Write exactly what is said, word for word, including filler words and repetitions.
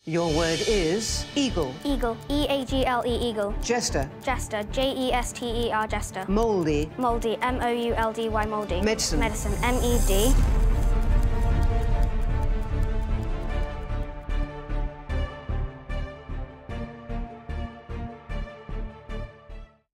Your word is eagle. Eagle. E A G L E, eagle. Jester. Jester. J E S T E R, jester. Mouldy. Mouldy. M O U L D Y, mouldy. Medicine. Medicine. M E D